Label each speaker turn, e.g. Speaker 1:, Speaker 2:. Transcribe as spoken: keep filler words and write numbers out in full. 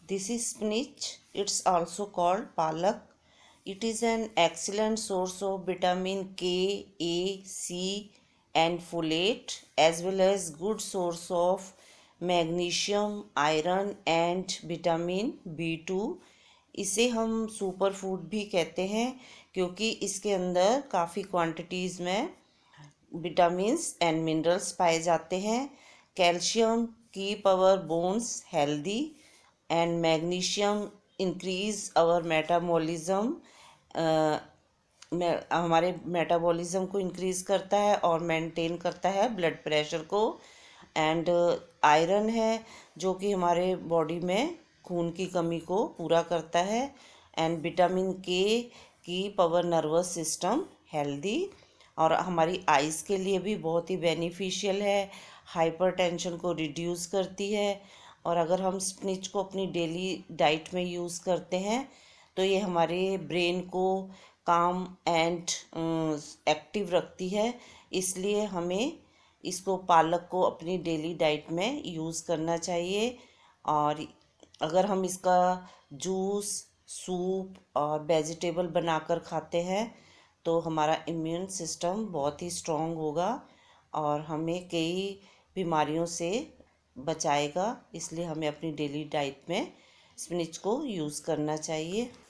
Speaker 1: This is spinach. It's also called palak. It is an excellent source of vitamin K, A, C and folate, as well as good source of magnesium, iron and vitamin B two. इसे हम super food भी कहते हैं क्योंकि इसके अंदर काफ़ी quantities में विटामिन्स एंड मिनरल्स पाए जाते हैं. Calcium keep our bones healthy and magnesium increase our metabolism. हमारे मेटाबॉलिज्म को इंक्रीज करता है और मेंटेन करता है ब्लड प्रेशर को. एंड आयरन है जो कि हमारे बॉडी में खून की कमी को पूरा करता है. And vitamin K keep our nervous system healthy और हमारी आइज़ के लिए भी बहुत ही बेनिफिशियल है. हाइपरटेंशन को रिड्यूस करती है. और अगर हम स्पिनच को अपनी डेली डाइट में यूज़ करते हैं तो ये हमारे ब्रेन को काम एंड एक्टिव रखती है. इसलिए हमें इसको पालक को अपनी डेली डाइट में यूज़ करना चाहिए. और अगर हम इसका जूस, सूप और वेजिटेबल बनाकर खाते हैं तो हमारा इम्यून सिस्टम बहुत ही स्ट्रॉन्ग होगा और हमें कई बीमारियों से बचाएगा. इसलिए हमें अपनी डेली डाइट में स्पिनच को यूज़ करना चाहिए.